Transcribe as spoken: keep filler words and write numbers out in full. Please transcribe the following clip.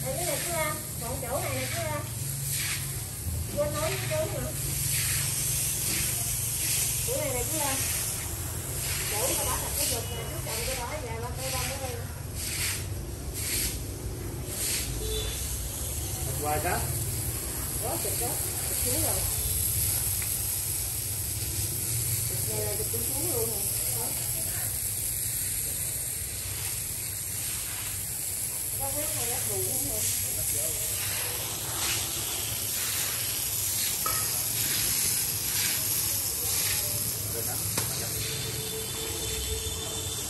Đây cái này chú ra, còn chỗ này nè chú ra. Quên nói với chú nữa. Chỗ này nè chú ra. Chỗ ta đã thật cái dục nè, chú chồng cái đó về ba cây bông ở đây. Hoài đó. Có thịt đó, thịt xuống rồi. Thịt này là thịt cũng xuống luôn rồi. Đó. Có quét hay lát bù không thôi. Rồi đó.